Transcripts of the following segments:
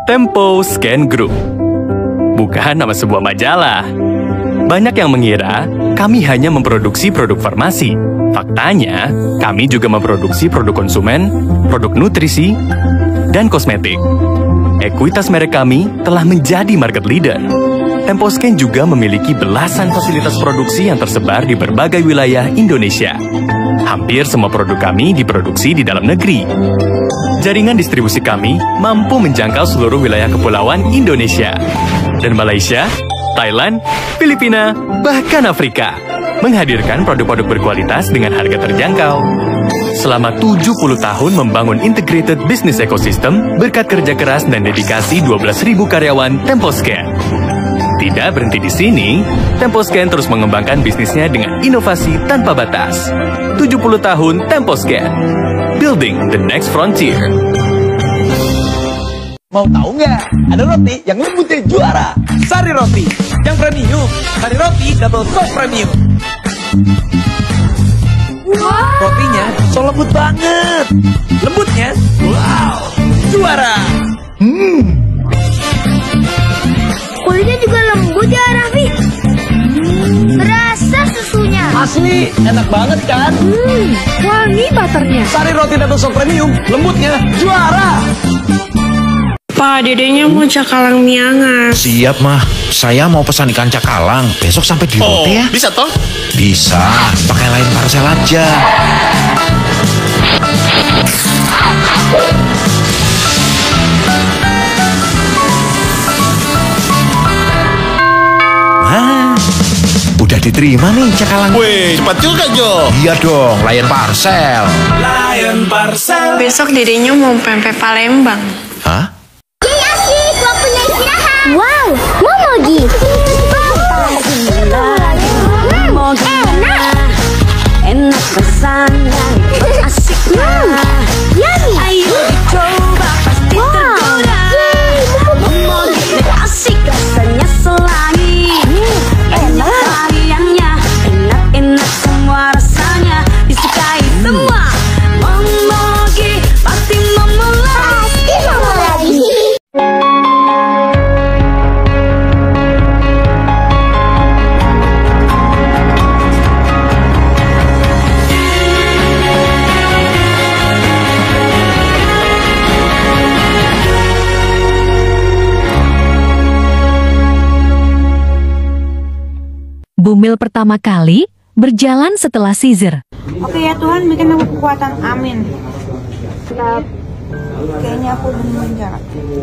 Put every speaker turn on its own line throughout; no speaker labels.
Tempo Scan Group. Bukan nama sebuah majalah. Banyak yang mengira kami hanya memproduksi produk farmasi. Faktanya, kami juga memproduksi produk konsumen, produk nutrisi, dan kosmetik. Ekuitas merek kami telah menjadi market leader. Temposcan juga memiliki belasan fasilitas produksi yang tersebar di berbagai wilayah Indonesia. Hampir semua produk kami diproduksi di dalam negeri. Jaringan distribusi kami mampu menjangkau seluruh wilayah kepulauan Indonesia dan Malaysia, Thailand, Filipina, bahkan Afrika, menghadirkan produk-produk berkualitas dengan harga terjangkau. Selama 70 tahun membangun integrated business ecosystem berkat kerja keras dan dedikasi 12.000 karyawan Temposcan. Tidak berhenti di sini, Temposcan terus mengembangkan bisnisnya dengan inovasi tanpa batas. 70 tahun Temposcan, building the next frontier.
Mau tahu nggak? Ada roti yang lembutnya juara. Sari Roti yang premium. Sari Roti double top premium.
Wow.
Rotinya so lembut banget. Lembutnya, wow, juara.
Kulitnya juga lembut ya, Raffi. Berasa susunya.
Asli, enak banget kan?
Wangi butternya.
Sari Roti double top premium, lembutnya juara.
Pak, dedenya mau cakalang miangan.
Siap, Mah. Saya mau pesan ikan cakalang. Besok sampai di roti ya.
Bisa toh?
Bisa. Pakai lain parcel aja. Nah, udah diterima nih cakalang.
Wih, cepat juga, Jo.
Iya dong, layan parcel.
Lion Parcel.
Besok dedenya mau pempek Palembang.
Hah?
Wow, Momogi.
Enak rasanya, asik
Yummy.
Ayo dicoba pasti tergoda. Momogi asik rasanya selagi. Enak variannya, enak-enak semua rasanya disukai semua. Momogi pasti memulai.
Bumil pertama kali berjalan setelah Caesar.
Oke ya Tuhan, bikin aku kekuatan, amin. Kayaknya aku udah menjaga.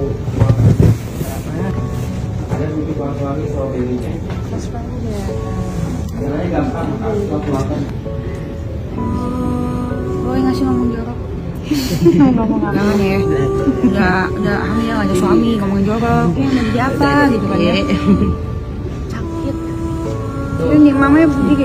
Gue ngasih ngomong jorok. Ngomong kangen ya. Udah hamil, ada suami, ngomongin jorok. Ya mau jadi apa gitu kan ya. Ini mamanya berdiri.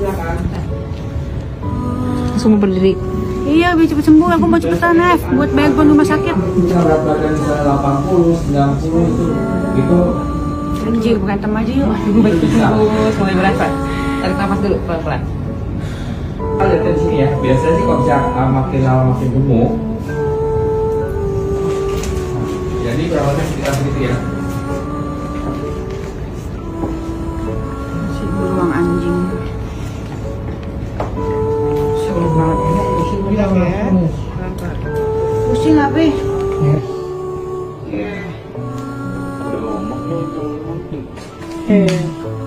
Langsung berdiri.
Iya, biar cepet sembuh. Aku mau cepetan, Nef. Buat bayar pun rumah sakit.
Berat badan misalnya 80, 90 itu
Anjir, berantem aja yuk.
Baik, terus mulai berasa. Tarik nafas dulu pelan-pelan.
lihat di sini ya. Biasanya sih kalau misalnya makin lama makin gemuk. Jadi berawalnya sekitar segitu ya.
Beruang anjing.
Seru banget. Pusing bilang ya.
Pusing apa?
Udah ngomong nih.